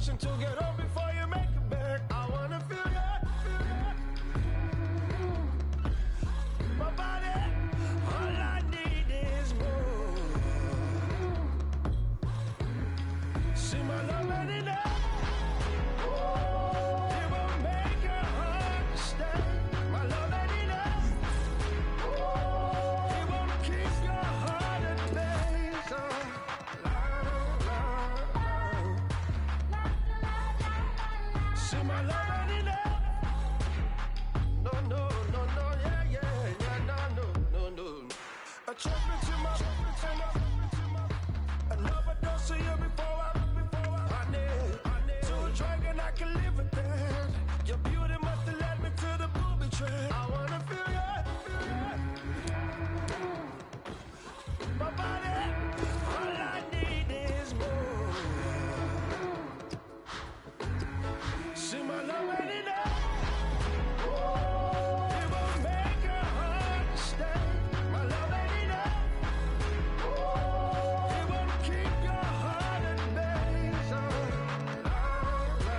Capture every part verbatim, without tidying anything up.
rushing to get up before you make it back. I wanna feel ya, feel ya. My body, all I need is more. See my love ain't enough. It won't make your heart to stay. My love ain't enough. It won't keep your heart at bay. So, la, la, la. See my love ain't enough. No, no, no, no, yeah, yeah, yeah, no, no, no, no. I took me to my, took me to my, another dose of you before I, before I, honey, honey. To a dragon, I can live with that. Your beauty must have led me to the booby trap. I wanna feel ya, feel ya. My body, all I need is more. See my love ain't enough. It won't make your heart to stay. My love ain't enough. It won't keep your heart at bay. So, la, la,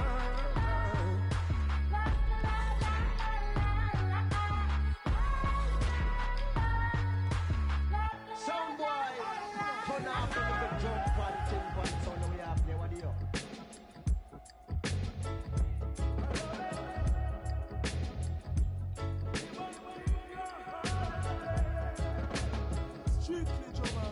la. Sound boy, turn off the little drum party, tin pan, sound that we have there. What do you? Strictly Jamal.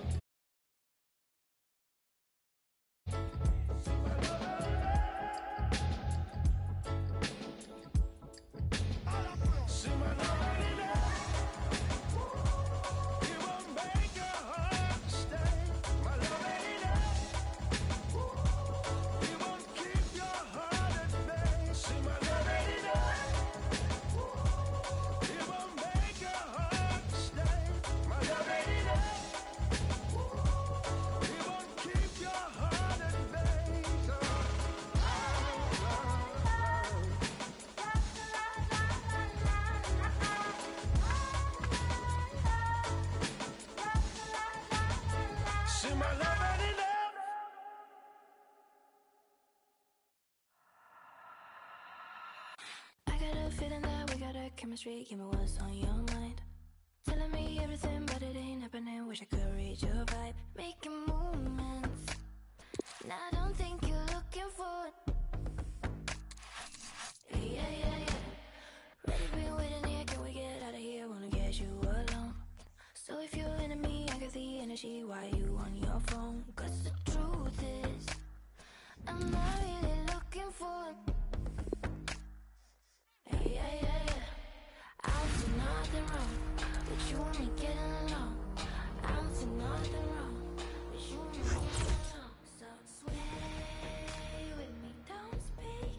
See my love ain't enough. It won't make your heart to stay. My love ain't enough. It won't keep your heart at bay. See my love ain't enough. It won't make your heart to stay. My love ain't enough. It won't keep your heart at bay. So, see my love ain't enough. I got a feeling that we got a chemistry. Give me what's on your mind. Telling me everything, but it ain't happening. Wish I could read your vibe. Making movements. Now I don't think you're looking for it. Yeah, yeah, yeah, yeah. Ready, been waiting here. Can we get out of here? Wanna get you alone. So if you're into me, I got the energy. Why you on your phone? Cause the truth is, I'm not really looking for it. Yeah, yeah, yeah, yeah. I don't see nothing wrong with you and me getting along. I don't see nothing wrong with you and me getting along. So sway with me, don't speak.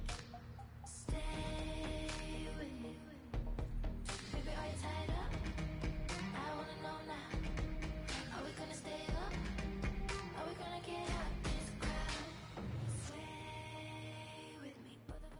Stay with me. Baby, are you tied up? I wanna know now. Are we gonna stay up? Are we gonna get out this crowd? Sway with me.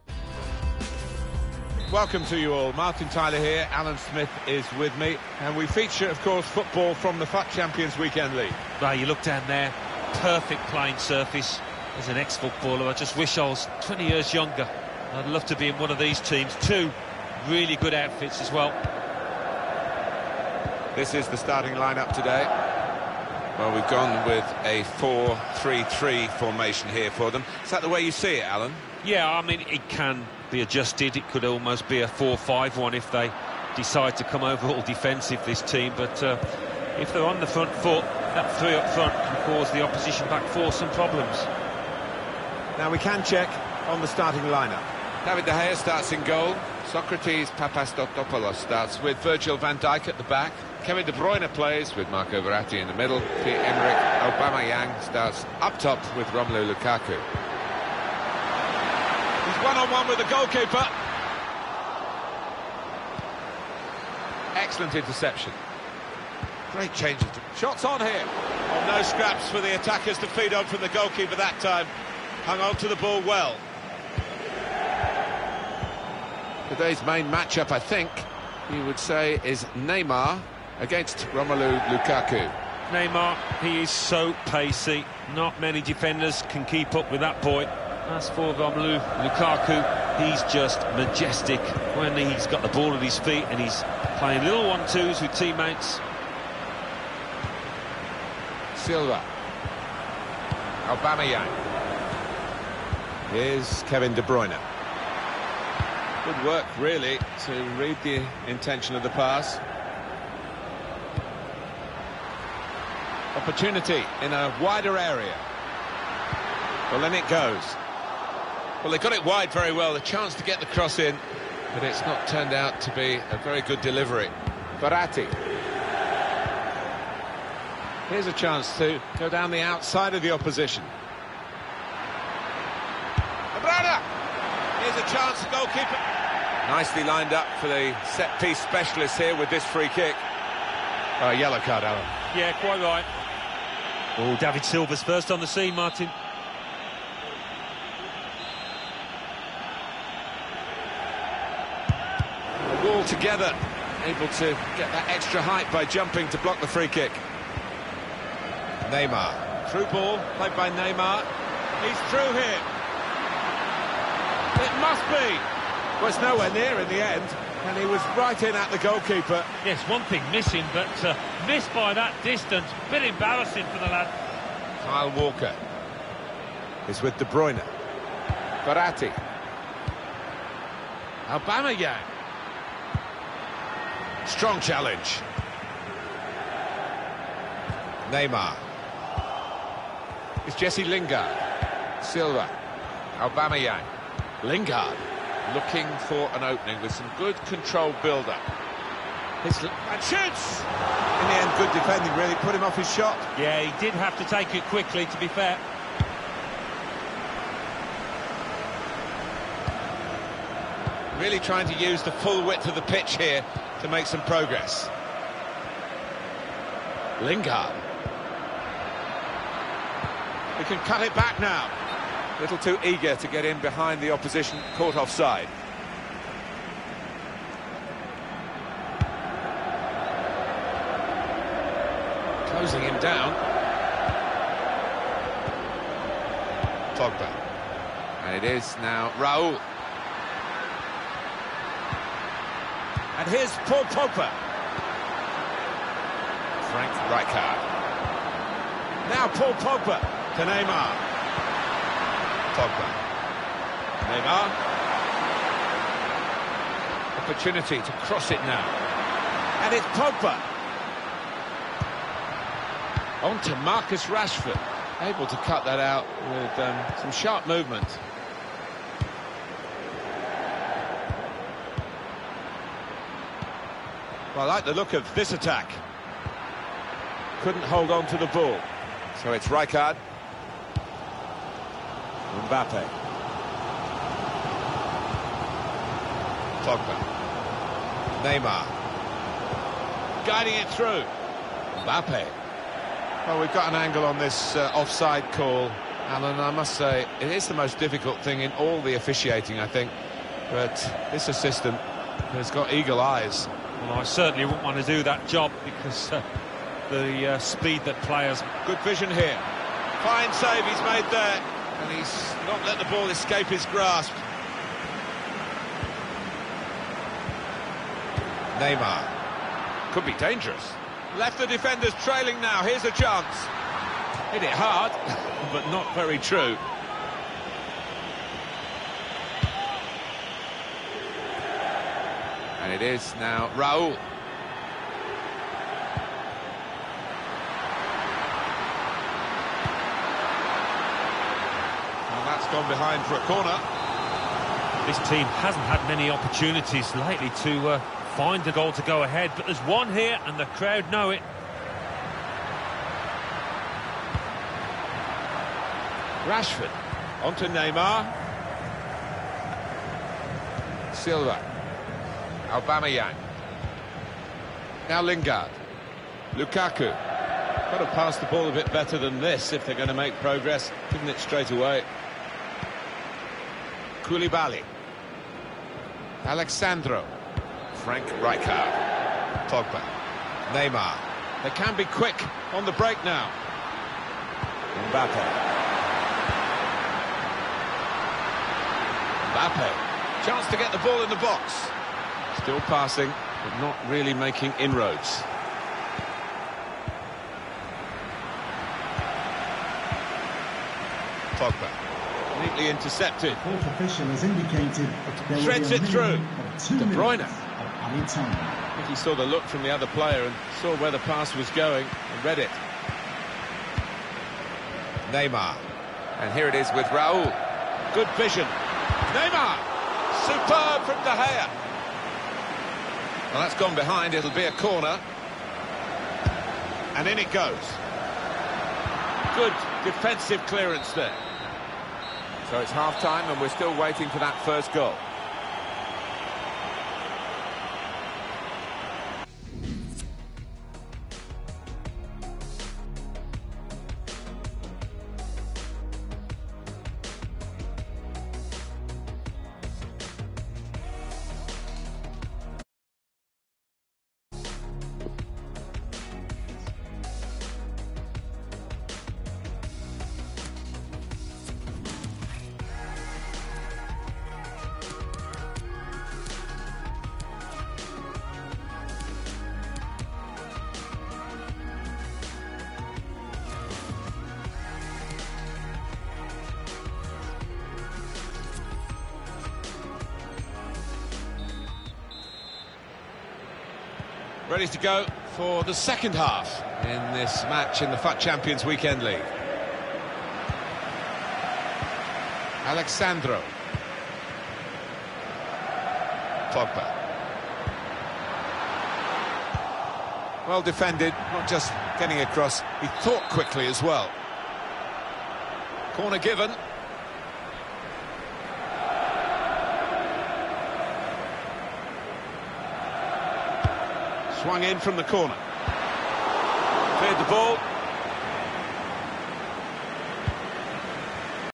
Welcome to you all. Martin Tyler here. Alan Smith is with me. And we feature, of course, football from the F U T Champions Weekend League. Right, you look down there, perfect playing surface. As an ex-footballer, I just wish I was twenty years younger. I'd love to be in one of these teams. Two really good outfits as well. This is the starting lineup today. Well, we've gone with a four three three formation here for them. Is that the way you see it, Alan? Yeah, I mean, it can be adjusted. It could almost be a four five one if they decide to come over all defensive, this team. But uh, if they're on the front foot, that three up front can cause the opposition back four some problems. Now we can check on the starting lineup. David De Gea starts in goal. Socrates Papastatopoulos starts with Virgil van Dijk at the back. Kevin De Bruyne plays with Marco Verratti in the middle. Pierre-Emerick Aubameyang starts up top with Romelu Lukaku. He's one-on-one with the goalkeeper. Excellent interception. Great change of... Shots on here. Oh, no scraps for the attackers to feed on from the goalkeeper that time. Hung on to the ball well. Today's main matchup, I think, you would say, is Neymar against Romelu Lukaku. Neymar, he is so pacey. Not many defenders can keep up with that boy. As for Romelu Lukaku, he's just majestic when he's got the ball at his feet and he's playing little one-twos with teammates. Silva. Aubameyang. Here's Kevin De Bruyne. Good work, really, to read the intention of the pass. Opportunity in a wider area. Well, then it goes. Well, they got it wide very well, the chance to get the cross in, but it's not turned out to be a very good delivery. Verratti. Here's a chance to go down the outside of the opposition. Abrada! Here's a chance, the goalkeeper. Nicely lined up for the set-piece specialist here with this free kick. Oh, yellow card, Alan. Yeah, quite right. Oh, David Silva's first on the scene, Martin. All together, able to get that extra height by jumping to block the free kick. Neymar, through ball, played by Neymar. He's through here. It must be. Well, it's nowhere near in the end, and he was right in at the goalkeeper. Yes, one thing missing, but uh, missed by that distance. Bit embarrassing for the lad. Kyle Walker is with De Bruyne. Verratti. Aubameyang. Strong challenge. Neymar. It's Jesse Lingard. Silva. Aubameyang. Lingard looking for an opening with some good controlled build-up. And shoots! In the end, good defending, really. Put him off his shot. Yeah, he did have to take it quickly, to be fair. Really trying to use the full width of the pitch here to make some progress. Lingard. He can cut it back now. A little too eager to get in behind the opposition, caught offside. Closing him down. Pogba. And it is now Raul. And here's Paul Pogba. Frank Rijkaard. Now Paul Pogba to Neymar. Pogba. Neymar. Opportunity to cross it now. And it's Pogba. On to Marcus Rashford. Able to cut that out with um, some sharp movement. Well, I like the look of this attack. Couldn't hold on to the ball. So it's Rijkaard. Mbappe. Pogba. Neymar. Guiding it through. Mbappe. Well, we've got an angle on this uh, offside call, Alan. I must say, it is the most difficult thing in all the officiating, I think. But this assistant has got eagle eyes. Well, I certainly wouldn't want to do that job because uh, the uh, speed that players... Good vision here. Fine save he's made there. And he's not let the ball escape his grasp. Neymar. Could be dangerous. Left the defenders trailing now. Here's a chance. Hit it hard, but not very true. And it is now Raul. And that's gone behind for a corner. This team hasn't had many opportunities lately to uh, find the goal to go ahead, but there's one here and the crowd know it. Rashford onto Neymar. Silva. Aubameyang. Now Lingard. Lukaku. Got to pass the ball a bit better than this if they're going to make progress. Giving it straight away. Koulibaly. Alexandro. Frank Rijkaard. Pogba. Neymar. They can be quick on the break now. Mbappe. Mbappe, chance to get the ball in the box. Still passing, but not really making inroads. Pogba, neatly intercepted. Fourth official has indicated there Threads will be it a through. minimum of two De Bruyne. minutes of added time. I think he saw the look from the other player and saw where the pass was going and read it. Neymar. And here it is with Raul. Good vision. Neymar! Superb from De Gea. Well, that's gone behind. It'll be a corner. And in it goes. Good defensive clearance there. So it's half-time and we're still waiting for that first goal. Ready to go for the second half in this match in the F U T Champions Weekend League. Alexandro. Pogba. Well defended, not just getting across, he thought quickly as well. Corner given. Swung in from the corner. Cleared the ball.